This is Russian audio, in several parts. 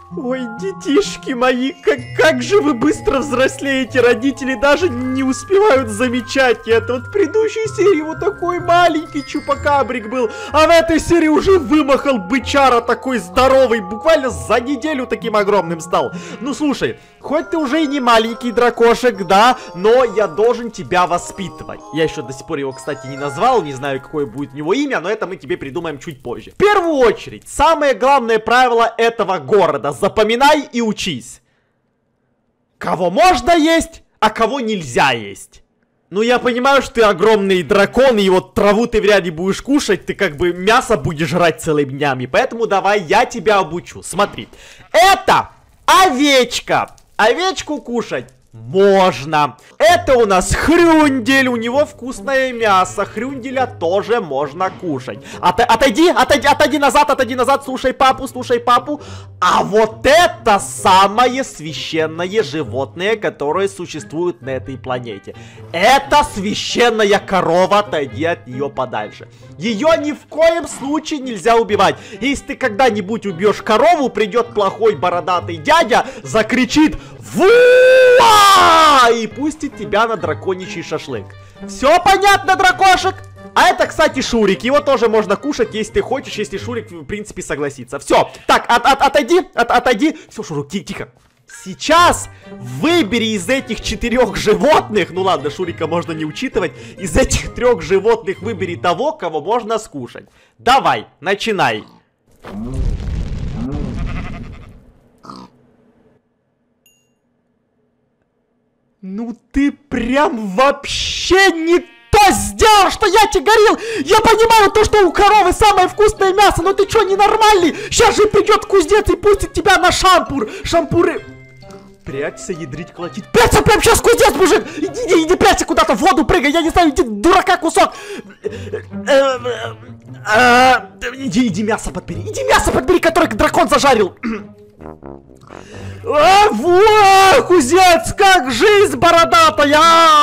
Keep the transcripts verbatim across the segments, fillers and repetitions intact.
Ой, детишки мои, как, как же вы быстро взрослеете, родители даже не успевают замечать это. Вот в предыдущей серии вот такой маленький чупакабрик был, а в этой серии уже вымахал бычара такой здоровый, буквально за неделю таким огромным стал. Ну слушай, хоть ты уже и не маленький дракошек, да, но я должен тебя воспитывать. Я еще до сих пор его, кстати, не назвал, не знаю, какое будет у него имя, но это мы тебе придумаем чуть позже. В первую очередь, самое главное правило этого города — запоминай и учись. Кого можно есть, а кого нельзя есть. Ну, я понимаю, что ты огромный дракон, и вот траву ты вряд ли будешь кушать, ты как бы мясо будешь жрать целыми днями. Поэтому давай я тебя обучу. Смотри, это овечка. Овечку кушать можно. Это у нас хрюндель, у него вкусное мясо. Хрюнделя тоже можно кушать. От, отойди, отойди, отойди назад, отойди назад, слушай папу, слушай папу. А вот это самое священное животное, которое существует на этой планете. Это священная корова, отойди от нее подальше. Ее ни в коем случае нельзя убивать. Если ты когда-нибудь убьешь корову, придет плохой бородатый дядя, закричит «Вуа!» и пустит тебя на драконичий шашлык. Все понятно, дракошек? А это, кстати, Шурик. Его тоже можно кушать, если ты хочешь, если Шурик, в принципе, согласится. Все. Так, от, от, отойди, от, отойди. Все, Шурик, тихо, тихо. Сейчас выбери из этих четырех животных, ну ладно, Шурика можно не учитывать, из этих трех животных выбери того, кого можно скушать. Давай, начинай. Ну ты прям вообще не то сделал, что я тебе говорил. Я понимаю то, что у коровы самое вкусное мясо, но ты что, ненормальный? Сейчас же придет кузнец и пустит тебя на шампур. Шампуры... Прячься, ядрить, колотить. Прячься прямо сейчас, кузнец, мужик! Иди, иди, иди, прячься куда-то, в воду прыгай, я не знаю, иди, дурака кусок! Иди, иди мясо подбери, иди мясо подбери, которое дракон зажарил! А, во, кузнец, как жизнь бородатая!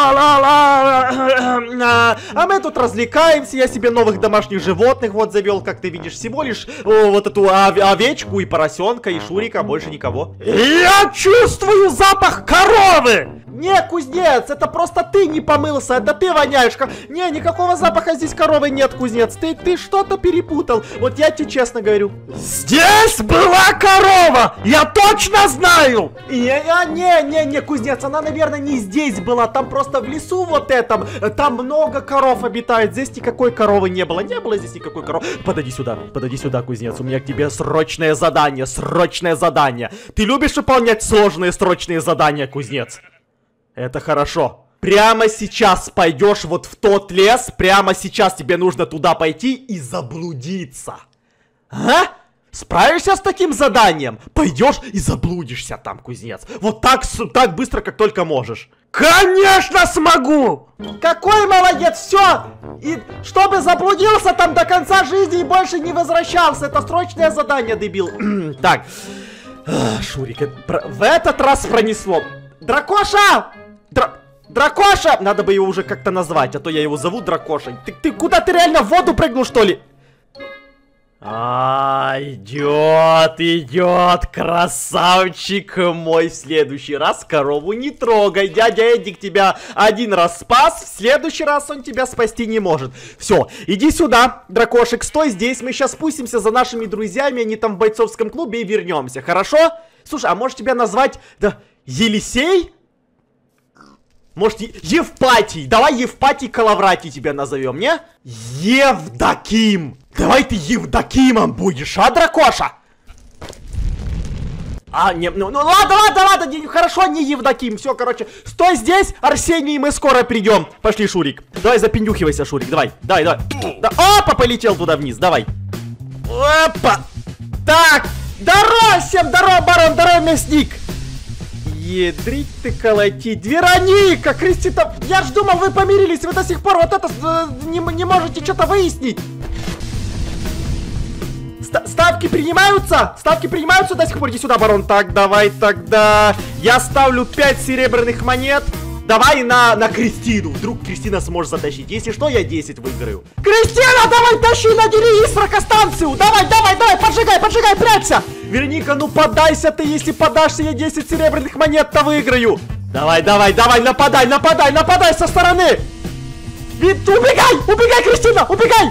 А мы тут развлекаемся, я себе новых домашних животных вот завел, как ты видишь, всего лишь о, вот эту овечку и поросенка, и Шурика, больше никого. Я чувствую запах коровы! Не, кузнец, это просто ты не помылся, это ты воняешь. Не, никакого запаха здесь коровы нет, кузнец, ты, ты что-то перепутал, вот я тебе честно говорю. Здесь была корова, я точно знаю! Не, не, не, не, кузнец, она, наверное, не здесь была, там просто в лесу вот этом, там много коров обитает, здесь никакой коровы не было, не было здесь никакой коровы. Подойди сюда, подойди сюда, кузнец, у меня к тебе срочное задание, срочное задание. Ты любишь выполнять сложные срочные задания, кузнец? Это хорошо. Прямо сейчас пойдешь вот в тот лес, прямо сейчас тебе нужно туда пойти и заблудиться. А? Справишься с таким заданием? Пойдешь и заблудишься там, кузнец. Вот так, так быстро, как только можешь. Конечно смогу! Какой молодец, все! И чтобы заблудился там до конца жизни и больше не возвращался. Это срочное задание, дебил. Так, Шурик, в этот раз пронесло. Дракоша! Дра... Дракоша! Надо бы его уже как-то назвать, а то я его зову Дракошей. Ты, ты куда, ты реально в воду прыгнул, что ли? А, идет, идет, красавчик мой. В следующий раз корову не трогай. Дядя Эдик тебя один раз спас, в следующий раз он тебя спасти не может. Все, иди сюда, дракошек, стой здесь. Мы сейчас спустимся за нашими друзьями, они там в бойцовском клубе, и вернемся, хорошо? Слушай, а может тебя назвать, да, Елисей? Может, Евпатий? Давай Евпатий Калавратий тебя назовем, не? Евдоким! Давай ты Евдокимом будешь, а, дракоша? А, не, ну, ну ладно, ладно, ладно, не, хорошо, не Евдоким. Все, короче, стой здесь, Арсений, мы скоро придем. Пошли, Шурик. Давай, запиндюхивайся, Шурик, давай, давай, давай. Да, опа, полетел туда вниз, давай. Опа. Так, здорово всем, здорово, барон, здорово, мясник. Ядрить ты колотить. Вероника, Кристина, я ж думал, вы помирились, вы до сих пор вот это э, не, не можете что-то выяснить. Ст ставки принимаются? Ставки принимаются до сих пор? Иди сюда, барон. Так, давай тогда. Я ставлю пять серебряных монет. Давай на, на Кристину. Вдруг Кристина сможет затащить. Если что, я десять выиграю. Кристина, давай тащи на Дери Исрака станцию. Давай, давай, давай, поджигай, поджигай, прячься. Вероника, ну подайся ты, если подашься, я десять серебряных монет-то выиграю. Давай, давай, давай, нападай, нападай, нападай со стороны. Вид, убегай, убегай, Кристина, убегай.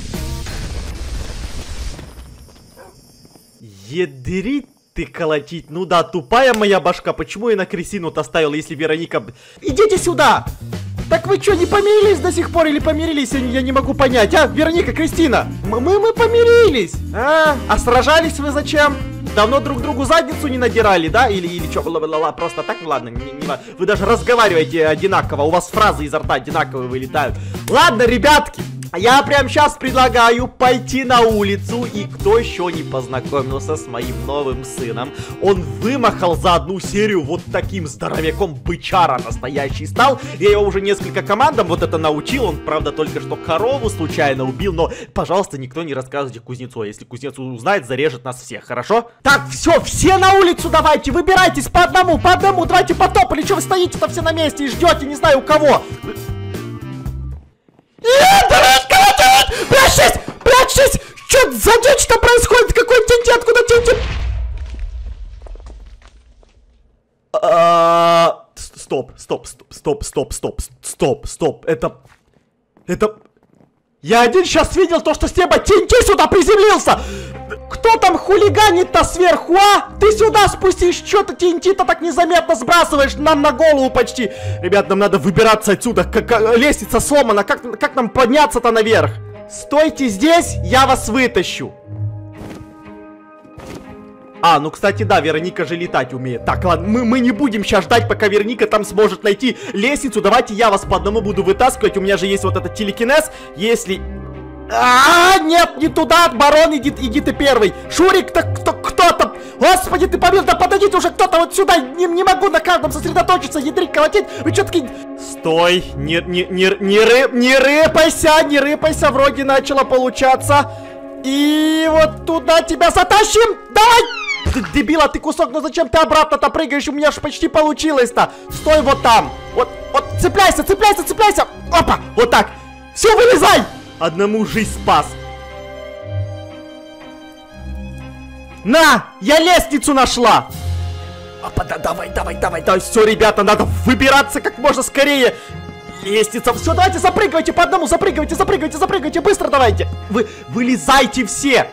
Ядрить ты колотить. Ну да, тупая моя башка. Почему я на Кристину-то ставил, если Вероника... Идите сюда! Так вы что, не помирились до сих пор или помирились? Я, я не могу понять. А, Вероника, Кристина, мы, мы помирились. А, а сражались вы зачем? Давно друг другу задницу не надирали, да? Или, или что? Просто так? Ну ладно, не, не, вы даже разговариваете одинаково. У вас фразы изо рта одинаковые вылетают. Ладно, ребятки. Я прямо сейчас предлагаю пойти на улицу, и кто еще не познакомился с моим новым сыном, он вымахал за одну серию вот таким здоровяком, бычара настоящий стал. Я его уже несколько командам вот это научил, он, правда, только что корову случайно убил, но, пожалуйста, никто не рассказывайте кузнецу, а если кузнец узнает, зарежет нас всех, хорошо? Так, все, все на улицу давайте, выбирайтесь по одному, по одному, давайте потопали, что вы стоите-то все на месте и ждете, не знаю у кого. Нет, давай, прячьтесь, прячьтесь! Что за дичь-то происходит? Какой тенти, откуда тенти? Стоп, стоп, стоп, стоп, стоп, стоп, стоп, стоп, это... Это... Я один сейчас видел то, что с неба тенти сюда приземлился! Кто там хулиганит-то сверху, а? Ты сюда спустишь, что-то ти эн ти-то так незаметно сбрасываешь нам на голову почти. Ребят, нам надо выбираться отсюда, как, как лестница сломана, как, как нам подняться-то наверх? Стойте здесь, я вас вытащу. А, ну, кстати, да, Вероника же летать умеет. Так, ладно, мы, мы не будем сейчас ждать, пока Вероника там сможет найти лестницу. Давайте я вас по одному буду вытаскивать. У меня же есть вот этот телекинез. Если... А, нет, не туда, барон, иди, иди ты первый. Шурик, так кто, кто-то. Господи, ты побил, да подойдите уже кто-то вот сюда. Не, не могу на каждом сосредоточиться, ядрить, колотить. Вы что такие... Стой, не, не, не, не, ры, не рыпайся, не рыпайся, вроде начало получаться. И вот туда тебя затащим. Давай! Ты, дебила, ты кусок, но зачем ты обратно-то прыгаешь? У меня же почти получилось-то. Стой вот там. Вот, вот, цепляйся, цепляйся, цепляйся. Опа, вот так. Все, вылезай. Одному жизнь спас. На, я лестницу нашла. Опа, да, давай, давай, давай, давай. Все, ребята, надо выбираться как можно скорее. Лестница, все, давайте запрыгивайте по одному, запрыгивайте, запрыгивайте, запрыгивайте, быстро давайте. Вы, вылезайте все.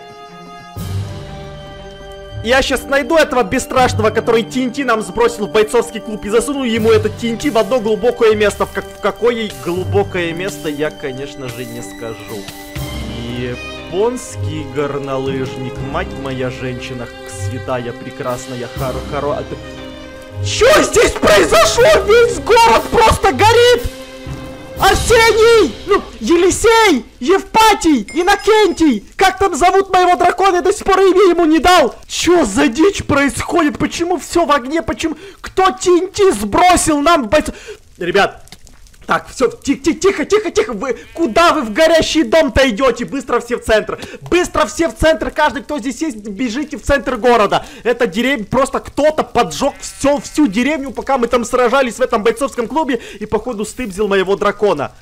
Я сейчас найду этого бесстрашного, который ти эн ти нам сбросил в бойцовский клуб, и засуну ему это ти эн ти в одно глубокое место. В, как, в какое глубокое место, я, конечно же, не скажу. Японский горнолыжник, мать моя женщина, святая, прекрасная, харо, харо... Что здесь произошло? Весь город просто горит! Арсений! Ну, Елисей! Евпатий! Иннокентий! Как там зовут моего дракона? Я до сих пор имя ему не дал! Чё за дичь происходит? Почему все в огне? Почему? Кто ти эн ти сбросил нам в бойцов? Ребят, так, все, тихо, тихо, тихо, тихо! Вы, куда вы в горящий дом-то идете? Быстро все в центр! Быстро все в центр! Каждый, кто здесь есть, бежите в центр города! Это деревня, просто кто-то поджег все, всю деревню, пока мы там сражались в этом бойцовском клубе, и походу стыбзил моего дракона.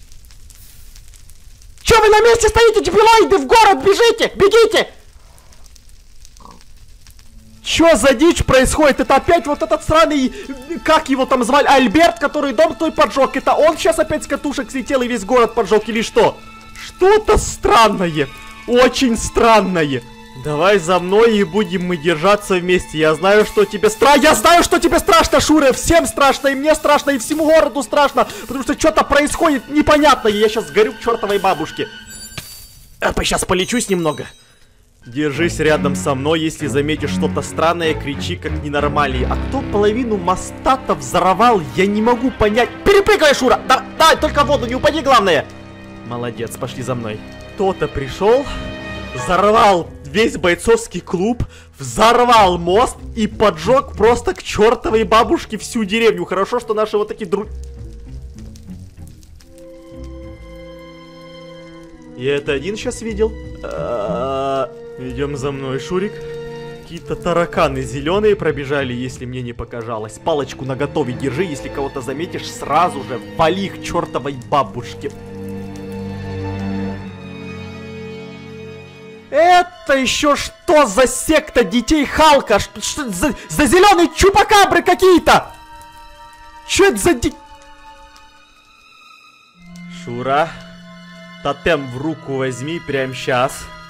Че вы на месте стоите, дебилоиды? В город бежите! Бегите! Чё за дичь происходит? Это опять вот этот сраный, как его там звали, Альберт, который дом твой поджег. Это он сейчас опять с катушек слетел и весь город поджег или что? Что-то странное. Очень странное. Давай за мной и будем мы держаться вместе. Я знаю, что тебе страшно. Я знаю, что тебе страшно, Шура. Всем страшно, и мне страшно, и всему городу страшно. Потому что что-то происходит непонятное. Я сейчас сгорю к чертовой бабушке. А, сейчас полечусь немного. Держись рядом со мной, если заметишь что-то странное, кричи как ненормальный. А кто половину моста-то взорвал, я не могу понять. Перепрыгивай, Шура! Да, да, только в воду не упади, главное. Молодец, пошли за мной. Кто-то пришел, взорвал весь бойцовский клуб, взорвал мост и поджег просто к чертовой бабушке всю деревню. Хорошо, что наши вот такие дру... Я это один сейчас видел? Идем за мной, Шурик. Какие-то тараканы зеленые пробежали, если мне не показалось. Палочку наготове держи, если кого-то заметишь, сразу же вали к чертовой бабушке. Это Это еще что за секта детей Халка? Что, что за, за зеленые чупакабры какие-то? Что это за ди... Шура, тотем в руку возьми прямо сейчас.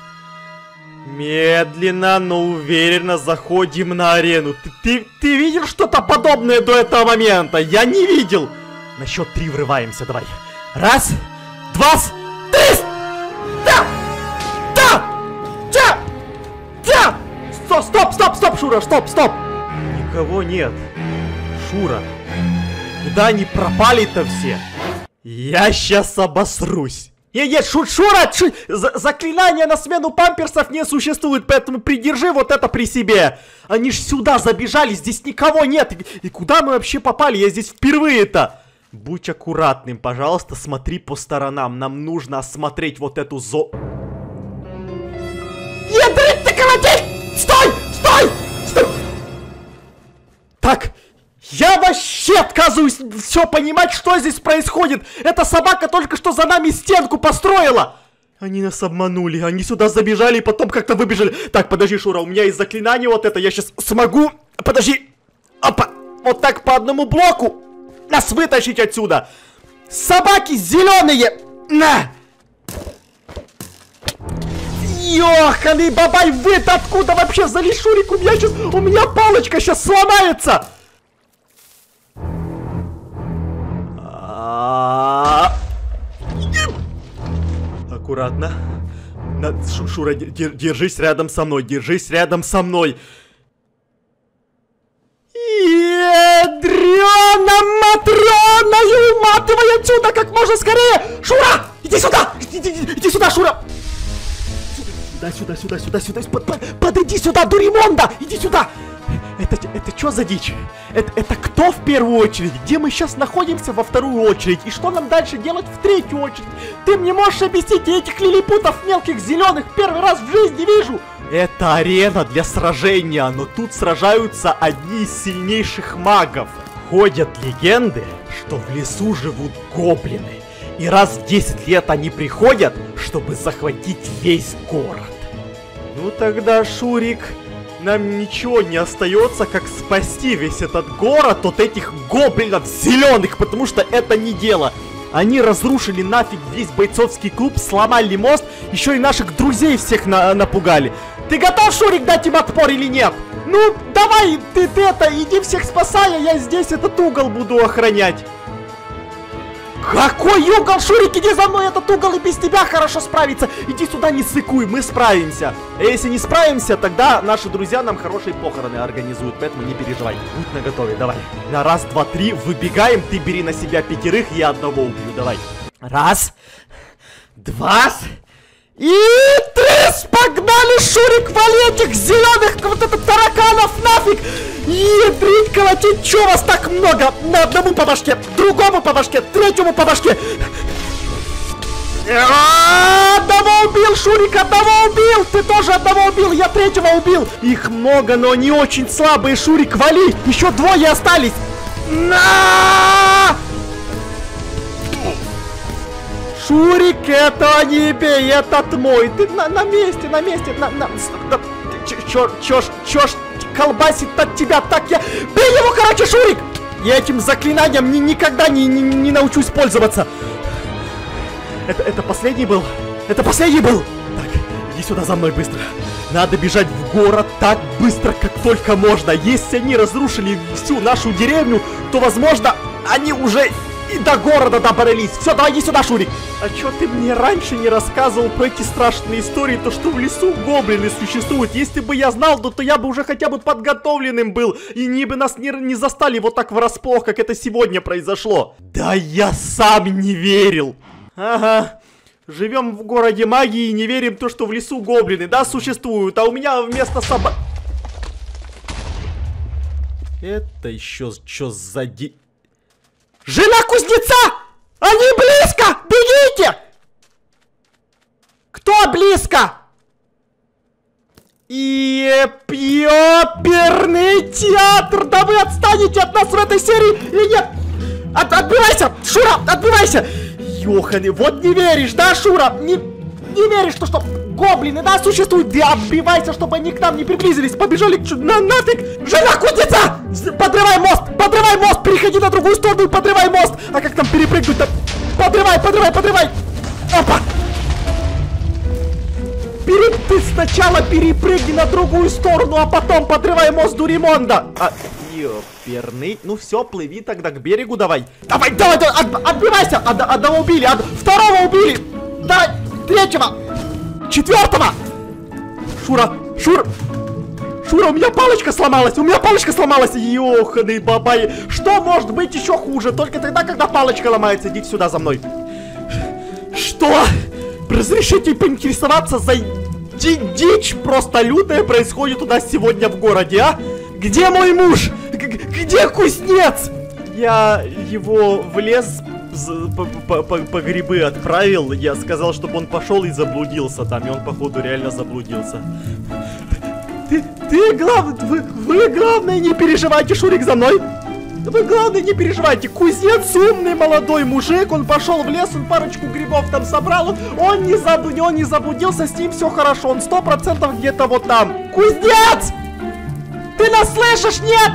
Медленно, но уверенно заходим на арену. Ты, ты, ты видел что-то подобное до этого момента? Я не видел. На счет три врываемся, давай. Раз, два, три. Да! Да! Да! Да! Стоп, стоп, стоп, стоп, Шура, стоп, стоп. Никого нет. Шура, куда они пропали-то все? Я сейчас обосрусь. Нет, нет, Шу, Шура, шу, за, заклинания на смену памперсов не существует, поэтому придержи вот это при себе. Они ж сюда забежали, здесь никого нет. И, и куда мы вообще попали? Я здесь впервые-то. Будь аккуратным, пожалуйста, смотри по сторонам. Нам нужно осмотреть вот эту зо... Ядрит ты колотей! Стой! Стой! Стой! Так... Я вообще отказываюсь все понимать, что здесь происходит. Эта собака только что за нами стенку построила. Они нас обманули, они сюда забежали и потом как-то выбежали. Так, подожди, Шура, у меня есть заклинание вот это, я сейчас смогу. Подожди. Опа, вот так по одному блоку нас вытащить отсюда. Собаки зеленые. На. Ёханый бабай, вы-то откуда вообще взяли, Шурик? У меня сейчас, у меня палочка сейчас сломается. Аккуратно. Шура, держись рядом со мной, держись рядом со мной. Ядрёна Матрёна, уматывай отсюда как можно скорее! Шура, иди сюда! Иди, иди, иди сюда, Шура! Сюда, сюда, сюда, сюда, сюда, сюда. Под, под, подойди сюда, Дуримонда! Иди сюда! Это, это что за дичь? Это, это кто в первую очередь? Где мы сейчас находимся во вторую очередь? И что нам дальше делать в третью очередь? Ты мне можешь объяснить? Я этих лилипутов мелких зеленых первый раз в жизни вижу! Это арена для сражения, но тут сражаются одни из сильнейших магов. Ходят легенды, что в лесу живут гоблины. И раз в десять лет они приходят, чтобы захватить весь город. Ну тогда, Шурик... Нам ничего не остается, как спасти весь этот город от этих гоблинов зеленых, потому что это не дело. Они разрушили нафиг весь бойцовский клуб, сломали мост, еще и наших друзей всех на напугали. Ты готов, Шурик, дать им отпор или нет? Ну, давай, ты, ты это, иди всех спасай, а я здесь этот угол буду охранять. Какой угол, Шурик, иди за мной, этот угол и без тебя хорошо справится. Иди сюда, не сыкуй, мы справимся. А если не справимся, тогда наши друзья нам хорошие похороны организуют, поэтому не переживай. Будь наготове, давай. На раз, два, три, выбегаем, ты бери на себя пятерых, я одного убью, давай. Раз, два и три, погнали, Шурик, вали этих зеленых, вот это тараканов нафиг. Ядрить, колотить, чё вас так много? На одному по башке, другому по башке, третьему по башке. Одного убил, Шурик, одного убил. Ты тоже одного убил, я третьего убил. Их много, но они очень слабые, Шурик, вали. Еще двое остались. На! Шурик, это не бей, этот мой. Ты на, на месте, на месте, на, на, на, чё, чё, чё ж колбасит от тебя так я... Бей его, короче, Шурик! Я этим заклинанием ни, никогда не, не, не научусь пользоваться. Это, это последний был? Это последний был? Так, иди сюда за мной быстро. Надо бежать в город так быстро, как только можно. Если они разрушили всю нашу деревню, то, возможно, они уже... и до города добрались. Все, давай иди сюда, Шурик. А чё ты мне раньше не рассказывал про эти страшные истории, то что в лесу гоблины существуют? Если бы я знал, то, то я бы уже хотя бы подготовленным был. И не бы нас не, не застали вот так врасплох, как это сегодня произошло. Да я сам не верил. Ага. Живем в городе магии и не верим в то, что в лесу гоблины, да, существуют. А у меня вместо собак... Это еще что за ди... Жена кузнеца! Они близко! Бегите! Кто близко? Оперный театр! Да вы отстанете от нас в этой серии или нет? От, отбивайся! Шура, отбивайся! Ёханы, вот не веришь, да, Шура? Не... не веришь, что, что гоблины, да, существуют? Да, отбивайся, чтобы они к нам не приблизились. Побежали к чу... На, нафиг! Жена кузнеца! Подрывай мост! Подрывай мост! Переходи на другую сторону и подрывай мост! А как там перепрыгнуть-то? Подрывай, подрывай, подрывай! Опа! Пере... Ты сначала перепрыгни на другую сторону, а потом подрывай мост Дуримонда! А... Ёперный. Ну все, плыви тогда к берегу давай. Давай, давай, давай, от, отбивайся! Од, одного убили, од, второго убили! Давай, третьего! Четвертого! Шура, Шура! Шура, у меня палочка сломалась! У меня палочка сломалась! Ёханый бабай! Что может быть еще хуже? Только тогда, когда палочка ломается. Идите сюда за мной. Что? Разрешите поинтересоваться, за ди дичь просто лютая происходит у нас сегодня в городе, а? Где мой муж? Где кузнец? Я его в лес по, по, по, по грибы отправил. Я сказал, чтобы он пошел и заблудился там. И он, походу, реально заблудился. Ты, ты, главное, вы, вы, главное, не переживайте, Шурик, за мной. Вы, главное, не переживайте. Кузнец умный молодой мужик. Он пошел в лес, он парочку грибов там собрал. Он не, заб... он не заблудился, с ним все хорошо. Он сто процентов где-то вот там. Кузнец! Ты нас слышишь, нет?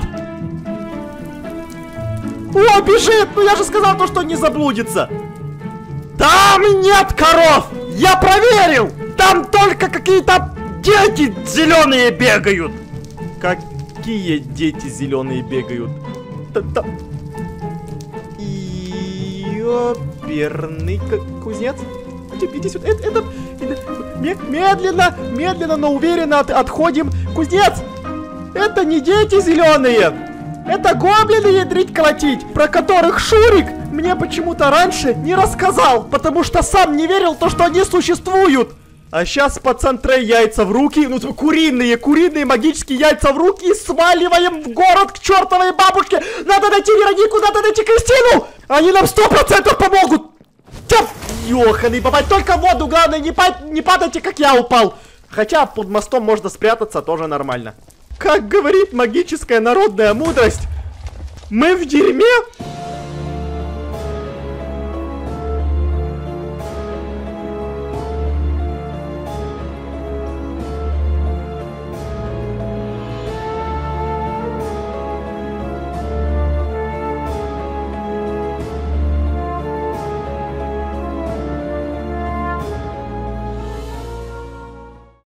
О, бежит! Ну я же сказал то, что не заблудится. Там нет коров! Я проверил! Там только какие-то дети зеленые бегают. Какие дети зеленые бегают? Ёперный кузнец. Иди сюда. Это, это, это, медленно, медленно, но уверенно от, отходим. Кузнец! Это не дети зеленые. Это гоблины ядрить колотить, про которых Шурик мне почему-то раньше не рассказал, потому что сам не верил в то, что они существуют. А сейчас, пацан Трей, яйца в руки, ну куриные, куриные магические яйца в руки и сваливаем в город к чертовой бабушке. Надо найти Веронику, надо найти Кристину. Они нам сто процентов помогут. Ёханый бабай, только в воду, главное, не, па не падайте, как я упал. Хотя под мостом можно спрятаться, тоже нормально. Как говорит магическая народная мудрость, мы в дерьме,